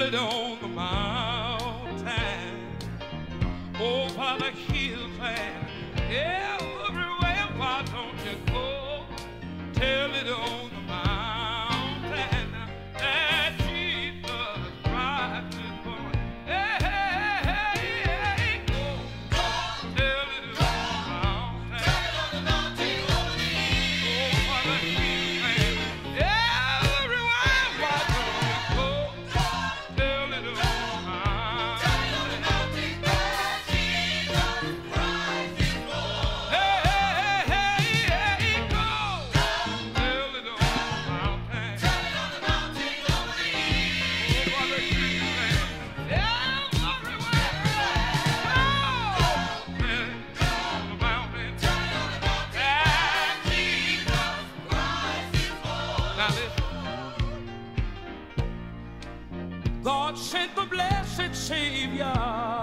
it on the mountain, over the hills and everywhere. Why don't you go tell it on the mountain that Jesus Christ is born? Hey, hey, hey, hey, go tell it on the mountain, over the hills and everywhere. Why don't you go tell it on the mountain that Jesus Christ is born? Hey, hey, hey, hey, go tell it on the mountain, over the hills and everywhere. Now listen. God sent the blessed Savior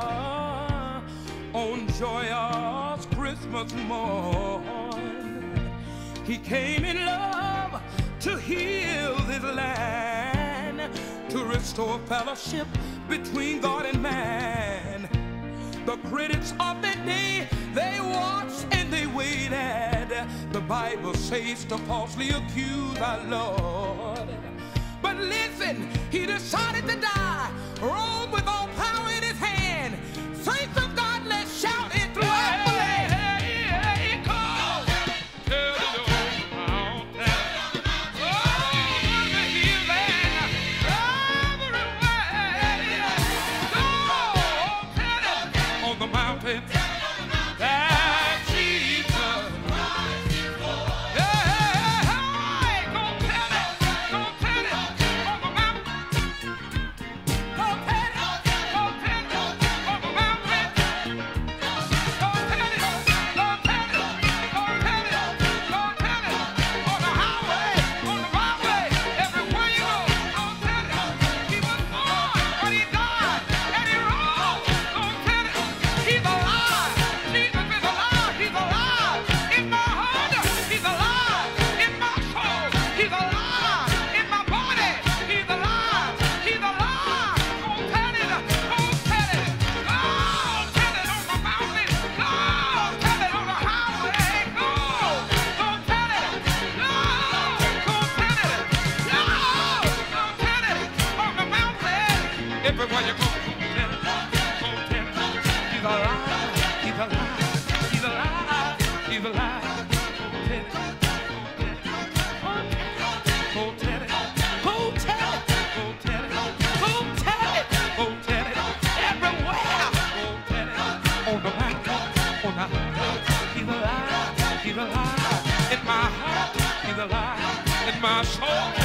on joyous Christmas morn. He came in love to heal this land, to restore fellowship between God and man. The critics of the day, they watched and they waited. The Bible says to falsely accuse our Lord. But listen, he decided to die, rose with all power in his hand. Saints of God, let's shout it throughout the land. Everywhere you go, he's alive, he's alive, he's alive, he's alive. Go tell it, go tell it, go tell it, go tell it, go tell it, everywhere. Go tell it on the mountain, on the mountain. He's alive, in my heart, he's alive, in my soul.